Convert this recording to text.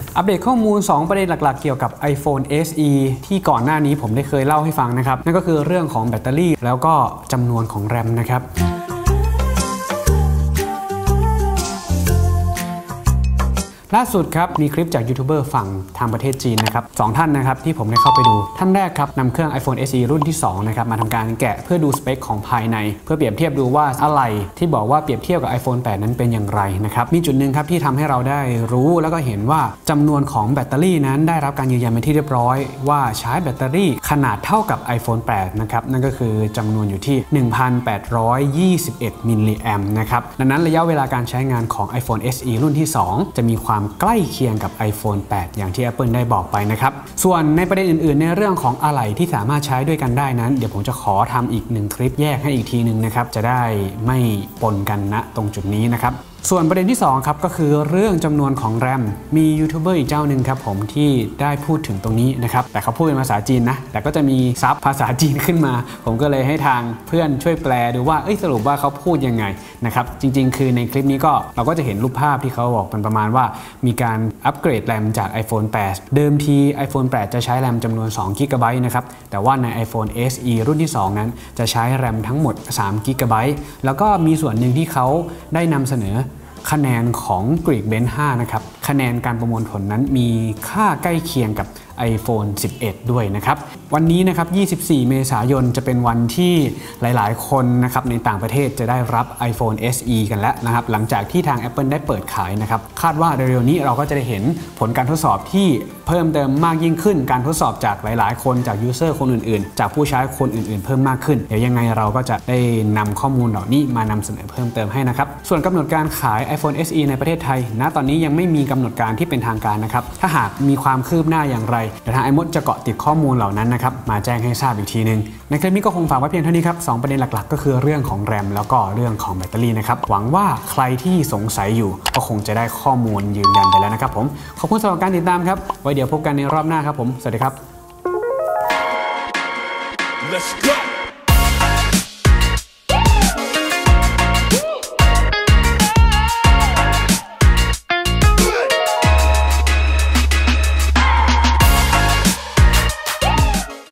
อัปเดตข้อมูล2ประเด็นหลักๆเกี่ยวกับ iPhone SE ที่ก่อนหน้านี้ผมได้เคยเล่าให้ฟังนะครับนั่นก็คือเรื่องของแบตเตอรี่แล้วก็จำนวนของแรมนะครับล่าสุดครับมีคลิปจากยูทูบเบอร์ฝั่งทางประเทศจีนนะครับ2ท่านนะครับที่ผมได้เข้าไปดูท่านแรกครับนำเครื่อง iPhone SE รุ่นที่2นะครับมาทำการแกะเพื่อดูสเปคของภายในเพื่อเปรียบเทียบดูว่าอะไรที่บอกว่าเปรียบเทียบกับ iPhone 8 นั้นเป็นอย่างไรนะครับมีจุดหนึ่งครับที่ทำให้เราได้รู้แล้วก็เห็นว่าจำนวนของแบตเตอรี่นั้นได้รับการยืนยันเป็นที่เรียบร้อยว่าใช้แบตเตอรี่ขนาดเท่ากับ iPhone 8 นะครับนั่นก็คือจำนวนอยู่ที่ 1,821 มิลลิแอมป์นะครับดังนั้นระยะเวลาการใช้งานของ iPhone SE รุ่นที่2จะมีความใกล้เคียงกับ iPhone 8 อย่างที่ Apple ได้บอกไปนะครับส่วนในประเด็นอื่นๆในเรื่องของอะไหล่ที่สามารถใช้ด้วยกันได้นั้นเดี๋ยวผมจะขอทำอีก1คลิปแยกให้อีกทีนึงนะครับจะได้ไม่ปนกันณตรงจุดนี้นะครับส่วนประเด็นที่2ครับก็คือเรื่องจำนวนของแรมมียูทูบเบอร์อีกเจ้าหนึ่งครับผมที่ได้พูดถึงตรงนี้นะครับแต่เขาพูดเป็นภาษาจีนนะแต่ก็จะมีซับภาษาจีนขึ้นมาผมก็เลยให้ทางเพื่อนช่วยแปลดูว่าสรุปว่าเขาพูดยังไงนะครับจริงๆคือในคลิปนี้ก็เราก็จะเห็นรูปภาพที่เขาบอกเป็นประมาณว่ามีการอัปเกรดแรมจาก iPhone 8 เดิมที iPhone 8 จะใช้แรมจำนวน2 GB นะครับแต่ว่าใน iPhone SE รุ่นที่2นั้นจะใช้แรมทั้งหมด3 GB แล้วก็มีส่วนหนึ่งที่เขาได้นำเสนอคะแนนของ Geekbench 5 นะครับคะแนนการประมวลผลนั้นมีค่าใกล้เคียงกับ iPhone 11 ด้วยนะครับวันนี้นะครับ24 เมษายนจะเป็นวันที่หลายๆคนนะครับในต่างประเทศจะได้รับ iPhone SE กันแล้วนะครับหลังจากที่ทาง Apple ได้เปิดขายนะครับคาดว่าเร็วๆนี้เราก็จะได้เห็นผลการทดสอบที่เพิ่มเติมมากยิ่งขึ้นการทดสอบจากหลายๆคนจากยูเซอร์คนอื่นๆจากผู้ใช้คนอื่นๆเพิ่มมากขึ้นเดี๋ยวยังไงเราก็จะได้นำข้อมูลเหล่านี้มานำเสนอเพิ่มเติมให้นะครับส่วนกำหนดการขาย iPhone SE ในประเทศไทยณตอนนี้ยังไม่มีกำหนดการที่เป็นทางการนะครับถ้าหากมีความคืบหน้าอย่างไรเดี๋ยวทางiModจะเกาะติดข้อมูลเหล่านั้นนะครับมาแจ้งให้ทราบอีกทีนึงในคลิปนี้ก็คงฝากไว้เพียงเท่านี้ครับ2ประเด็นหลักๆก็คือเรื่องของแรมแล้วก็เรื่องของแบตเตอรี่นะครับหวังว่าใครที่สงสัยอยู่ก็คงจะได้ข้อมูลยืนยันไปแล้วนะครับผมขอบคุณสำหรับการติดตามครับไว้เดี๋ยวพบกันในรอบหน้าครับผมสวัสดีครับ Let's go